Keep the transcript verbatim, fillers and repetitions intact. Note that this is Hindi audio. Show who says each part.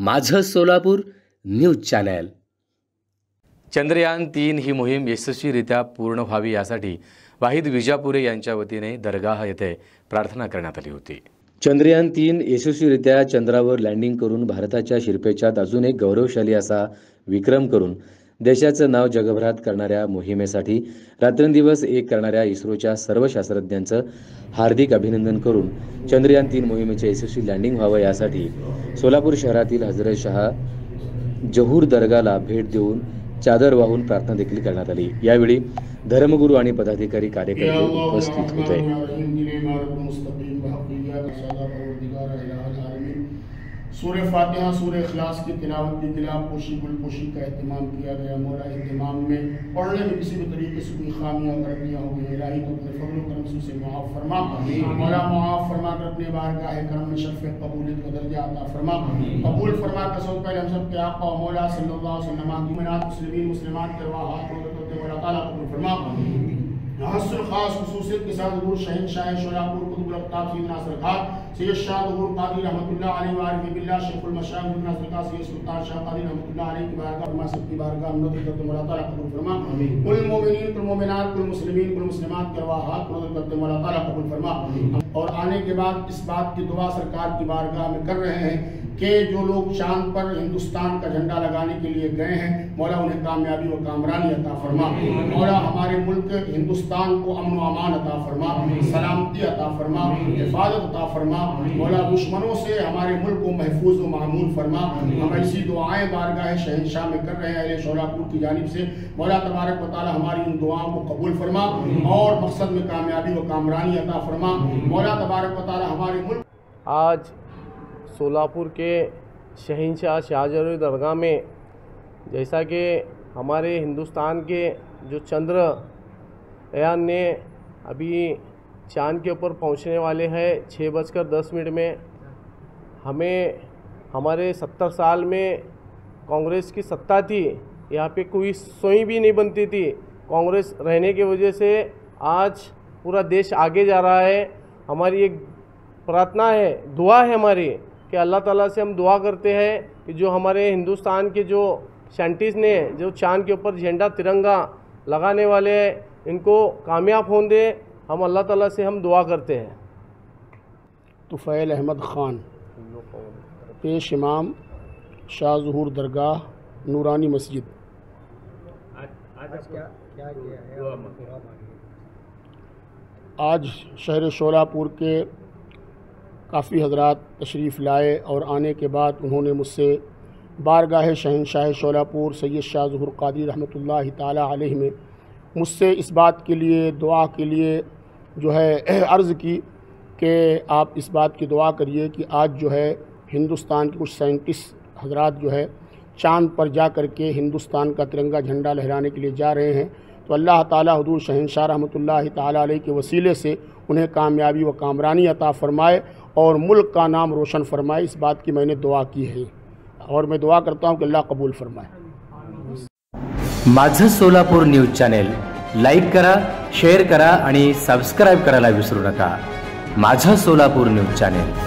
Speaker 1: माझं सोलापूर न्यूज चॅनल।
Speaker 2: चंद्रयान तीन ही मोहीम यशस्वीरित्या पूर्ण व्हावी यासाठी वाहिद विजापुरे यांच्या वतीने दरगाह येथे प्रार्थना करण्यात आली होती।
Speaker 1: चंद्रयान तीन यशस्वीरित्या चंद्रावर लँडिंग करून भारताच्या शिरपेचात अजून एक गौरवशाली असा विक्रम करून देशाचं नाव जगभरात करणाऱ्या मोहिमेसाठी रात्रंदिवस एक करणाऱ्या इस्रोच्या सर्व शास्त्रज्ञांचं हार्दिक अभिनंदन करून चंद्रयान तीन मोहिमेचे यशस्वी लँडिंग व्हावं यासाठी सोलापूर शहरातील हजरत शाह जहूर दरगाहला भेट देऊन चादर वाहून प्रार्थना देखील करण्यात आली। यावेळी धर्मगुरू आणि पदाधिकारी कार्यकर्ते उपस्थित होते।
Speaker 3: सूर्य फातिहा सूर्य इखलास की तिलावत की तिलावत पोशी गुलपोशी का एहतमाम किया गया। मौला एहतमाम में पढ़ने में किसी भी तरीके से कोई खामियां गलतियां हो गई इलाही तो अपने फजल करम से मुआफ़ फरमा। मौला मुआफ़ फरमा कर अपने बारगाह करम में शर्फ़ कबूलियत का दर्जा अता फरमा। कबूल फरमा कर सब पहले हम सब के आका मौला सल्लल्लाहु अलैहि वसल्लम की मनात मुस्लिमीन मुस्लिमात करवा हाथ करते मौला ताला कबूल फरमा। हसन खास खुसूसियत के साथ हुजूर शहंशाह सोलापुर कुतुबुल अक़ताब सैयद नासिर खान सैयद शाह ज़हूर क़ादी रहमतुल्लाह अलैहि व आरिफ बिल्लाह शेखुल मशाइख़ इब्न नासिर खान सैयद सुल्तान शाह क़ादी रहमतुल्लाह अलैहि की बारगाह फरमा सब की बारगाह नज़र करते मौला ताला कबूल फरमा। कुल मोमिनीन कुल मोमिनात कुल मुस्लिमीन कुल मुस्लिमात के अरवाहात नज़र करते मौला ताला कबूल फरमा। और आने के बाद इस बात की दुआ सरकार की बारगाह में कर रहे हैं कि जो लोग चांद पर हिंदुस्तान का झंडा लगाने के लिए गए हैं मौला उन्हें कामयाबी व कामरानी अता फरमा। मौला हमारे मुल्क हिंदुस्तान को अमन व अमान अता फरमा, सलामती अता फरमा, हिफाजत अता फरमा। मौला दुश्मनों से हमारे मुल्क को महफूज व मामून फरमा। हम ऐसी दुआएं बारगाह शहंशाह में कर रहे हैं अहले सोलापुर की जानिब से। मौला तबारक व तआला हमारी इन दुआओं को कबूल फरमा और मकसद में कामयाबी व कामरानी अता फरमा। मौला तबारक व तआला हमारे मुल्क।
Speaker 4: आज सोलापुर के शहंशाह शाहजहूर दरगाह में जैसा कि हमारे हिंदुस्तान के जो चंद्रयान ने अभी चांद के ऊपर पहुंचने वाले हैं छः बजकर दस मिनट में, हमें हमारे सत्तर साल में कांग्रेस की सत्ता थी, यहाँ पे कोई सोई भी नहीं बनती थी। कांग्रेस रहने की वजह से आज पूरा देश आगे जा रहा है। हमारी एक प्रार्थना है, दुआ है हमारी कि अल्लाह ताला से हम दुआ करते हैं कि जो हमारे हिंदुस्तान के जो साइंटिस्ट ने जो चांद के ऊपर झंडा तिरंगा लगाने वाले हैं इनको कामयाब होने दे। हम अल्लाह ताला से हम दुआ करते हैं।
Speaker 3: तुफ़ैल अहमद ख़ान पेश इमाम शाह ज़हूर दरगाह नूरानी मस्जिद। आज शहर सोलापुर के काफ़ी हजरात तशरीफ़ लाए और आने के बाद उन्होंने मुझसे बारगाह शहंशाह सोलापुर सैयद शाह ज़हूर क़ादी रहमतुल्लाहि ताला अलैहि में मुझसे इस बात के लिए दुआ के लिए जो है अर्ज़ की कि आप इस बात की दुआ करिए कि आज जो है हिंदुस्तान के कुछ साइंटिस्ट हजरात जो है चाँद पर जा कर के हिंदुस्तान का तिरंगा झंडा लहराने के लिए जा रहे हैं। तो अल्लाह ताला हुजूर शहंशाह रहमतुल्लाहि ताला अलैहि के वसीले से उन्हें कामयाबी व कामरानी अता फ़रमाए और मुल्क का नाम रोशन फरमाए। इस बात की मैंने दुआ की है और मैं दुआ करता हूँ कि अल्लाह कबूल फरमाए।
Speaker 1: माझं सोलापूर न्यूज चॅनेल लाईक करा, शेअर करा आणि सबस्क्राईब करायला विसरू नका। माझं सोलापूर न्यूज चॅनेल।